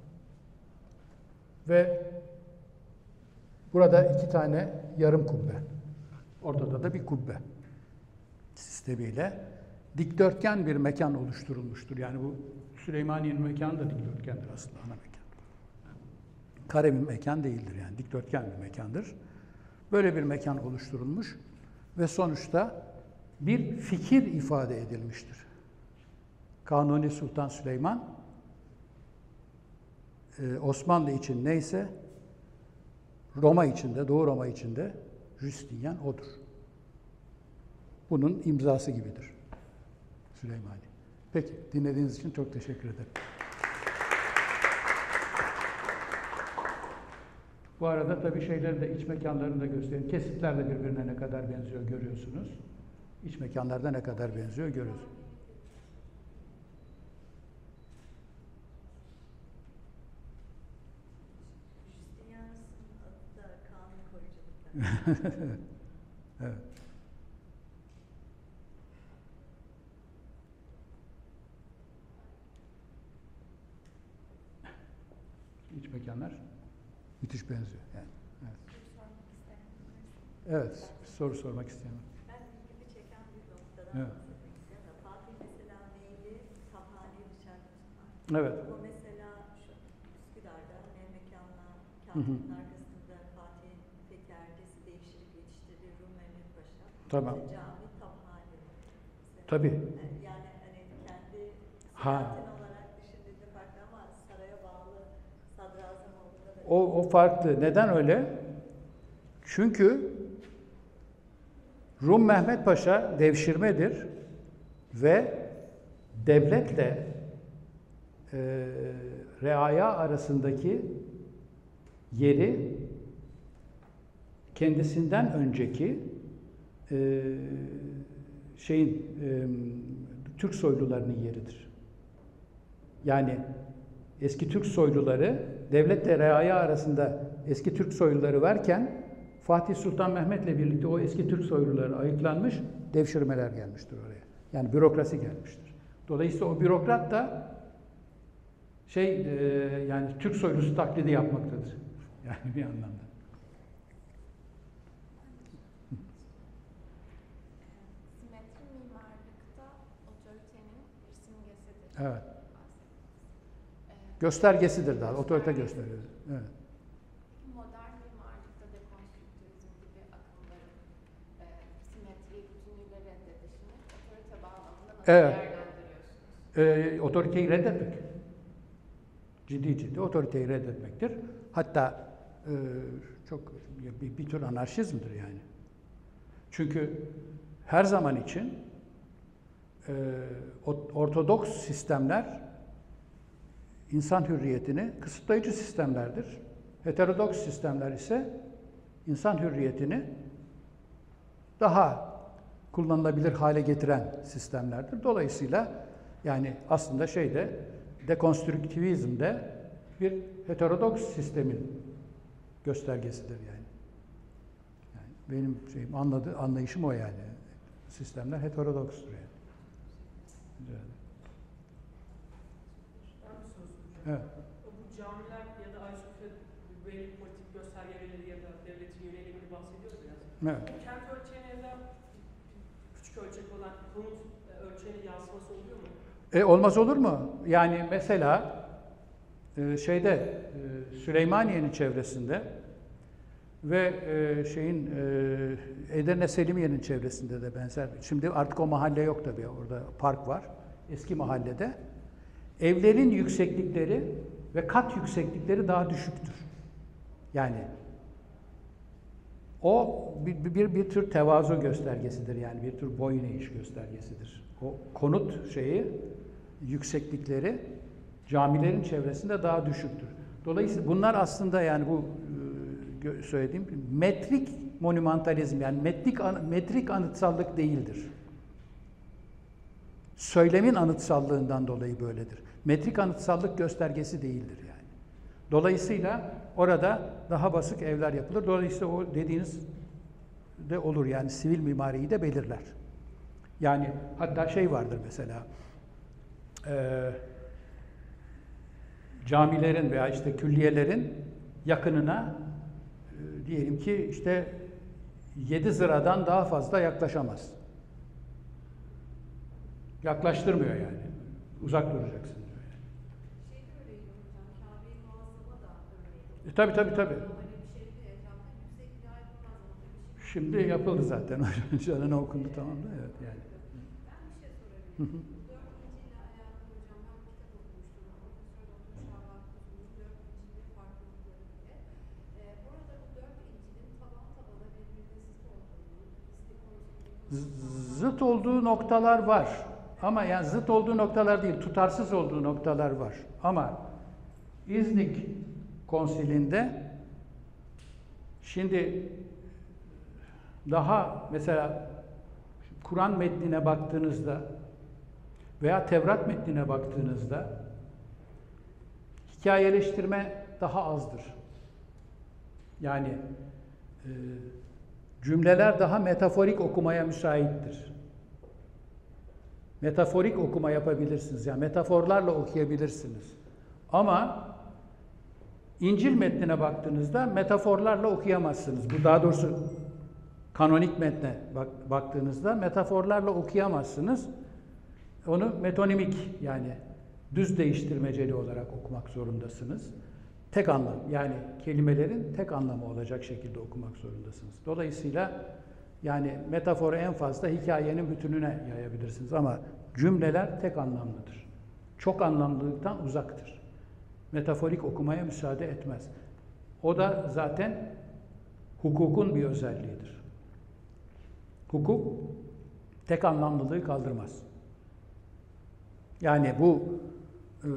ve burada iki tane yarım kubbe. Ortada da bir kubbe sistemiyle dikdörtgen bir mekan oluşturulmuştur. Yani bu Süleymaniye'nin mekanı da dikdörtgendir aslında, ana mekan. Kare bir mekan değildir yani, dikdörtgen bir mekandır. Böyle bir mekan oluşturulmuş ve sonuçta bir fikir ifade edilmiştir. Kanuni Sultan Süleyman, Osmanlı için neyse, Roma içinde, Doğu Roma içinde Justinian odur. Bunun imzası gibidir Süleymaniye. Peki, dinlediğiniz için çok teşekkür ederim. Bu arada tabii şeyleri de, iç mekanlarını da göstereyim. Kesitler de birbirine ne kadar benziyor görüyorsunuz. İç mekanlarda ne kadar benziyor görüyorsunuz. Evet. İç mekanlar müthiş benziyor yani. Evet. Evet, bir soru sormak isteyen. Ben ilgimi çeken bir noktadan Evet. bahsetmek istiyorum. Fatih mesela neyli, Tafhani dışarıda tutar. Evet. Ama mesela şu Üsküdar'da Mehmekan'la Kâb'ın arkasında Fatih'in fethi ertesi devşirip yetiştirdiği Rum Mehmet Paşa. Tamam. İşte cami Tafhani. Mesela, Tabii. yani hani kendi Ha. siyaseten olarak düşündüğünde farklı ama saraya bağlı sadrazam olduğunda da O, o farklı. Neden öyle? Çünkü Rum Mehmet Paşa devşirmedir ve devletle e, reaya arasındaki yeri kendisinden önceki e, şeyin e, Türk soylularının yeridir. Yani eski Türk soyluları devletle reaya arasında eski Türk soyluları varken Fatih Sultan Mehmet'le birlikte o eski Türk soyluları ayıklanmış, devşirmeler gelmiştir oraya. Yani bürokrasi gelmiştir. Dolayısıyla o bürokrat da şey e, yani Türk soylusu taklidi yapmaktadır. Yani bir anlamda. Simetri mimarlıkta otoritenin bir simgesidir. Evet. Ee, Göstergesidir daha, otorite gösteriyor. Evet. Peki modern mimarlıkta dekonstrüktürizm gibi akımların e, simetriyi bütünüyle reddedişini otorite bağlamında nasıl Evet. değerlendiriyorsunuz? E, otoriteyi reddetmek. Ciddi ciddi otoriteyi reddetmektir. Hatta e, çok bir, bir tür anarşizmdir yani. Çünkü her zaman için e, ortodoks sistemler insan hürriyetini kısıtlayıcı sistemlerdir. Heterodoks sistemler ise insan hürriyetini daha kullanılabilir hale getiren sistemlerdir. Dolayısıyla yani aslında şeyde dekonstrüktivizmde bir heterodoks sistemin göstergesidir yani. Yani benim şeyim anladı anlayışım o yani. Sistemler heterodokstur yani. Evet. Evet. Bu camiler ya da Ayasofya belli politik göstergeleri ya da devletin yönelimini bahsediyoruz biraz. Evet. Bu kent ölçeğine küçük ölçek olan konut ölçeğine yansıması oluyor mu? E, olmaz olur mu? Yani mesela e, şeyde e, Süleymaniye'nin çevresinde ve e, şeyin e, Edirne Selimiye'nin çevresinde de benzer. Şimdi artık o mahalle yok tabii. Orada park var. Eski mahallede evlerin yükseklikleri ve kat yükseklikleri daha düşüktür. Yani o bir, bir, bir tür tevazu göstergesidir yani bir tür boyun eğiş göstergesidir. O konut şeyi yükseklikleri camilerin çevresinde daha düşüktür. Dolayısıyla bunlar aslında yani bu e, söylediğim metrik monümantalizm yani metrik metrik anıtsallık değildir. söylemin anıtsallığından dolayı böyledir. Metrik anıtsallık göstergesi değildir yani. Dolayısıyla orada daha basık evler yapılır. Dolayısıyla o dediğiniz de olur yani sivil mimariyi de belirler. Yani hatta şey vardır mesela e, camilerin veya işte külliyelerin yakınına e, diyelim ki işte yedi zıradan daha fazla yaklaşamaz. Yaklaştırmıyor yani. Uzak duracaksın diyor yani. Şey de öyleydi hocam, Kabe-i Muazzama da öyleydi. E, tabii tabii tabii. Hani bir şey de etrafta yüksek bina yapılmaz ama tabii şimdi. Şimdi yapıldı zaten. Şu an okundu tamam da evet yani. Ben bir şey sorabilirim. Dört İncil'le alakalı hocam ben bir kitap okumuştum. Profesör Doktor Şaban Kuzgun'un Dört İncil'in farklılıkları diye. Ee, orada bu dört İncil'in taban tabana birbirine zıt olduğunu, İslam konusunda Zıt olduğu noktalar var. Ama yani zıt olduğu noktalar değil, tutarsız olduğu noktalar var. Ama İznik Konsili'nde şimdi daha mesela Kur'an metnine baktığınızda veya Tevrat metnine baktığınızda hikayeleştirme daha azdır. Yani e, cümleler daha metaforik okumaya müsaittir. Metaforik okuma yapabilirsiniz. Yani metaforlarla okuyabilirsiniz. Ama İncil metnine baktığınızda metaforlarla okuyamazsınız. Bu daha doğrusu kanonik metne bak, baktığınızda metaforlarla okuyamazsınız. Onu metonimik yani düz değiştirmeceli olarak okumak zorundasınız. Tek anlam yani kelimelerin tek anlamı olacak şekilde okumak zorundasınız. Dolayısıyla yani metaforu en fazla hikayenin bütününe yayabilirsiniz ama cümleler tek anlamlıdır. Çok anlamlılıktan uzaktır. Metaforik okumaya müsaade etmez. O da zaten hukukun bir özelliğidir. Hukuk tek anlamlılığı kaldırmaz. Yani bu e,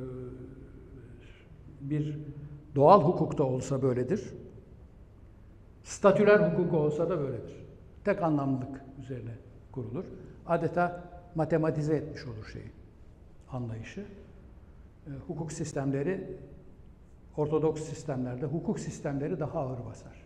bir doğal hukukta olsa böyledir. Statüler hukuku olsa da böyledir. Tek anlamlılık üzerine kurulur. Adeta matematize etmiş olur şeyi, anlayışı. E, hukuk sistemleri, ortodoks sistemlerde hukuk sistemleri daha ağır basar.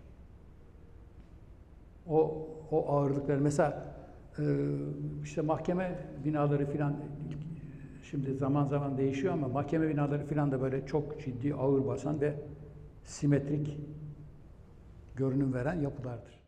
O, o ağırlıkları mesela e, işte mahkeme binaları filan şimdi zaman zaman değişiyor ama mahkeme binaları filan da böyle çok ciddi ağır basan ve simetrik görünüm veren yapılardır.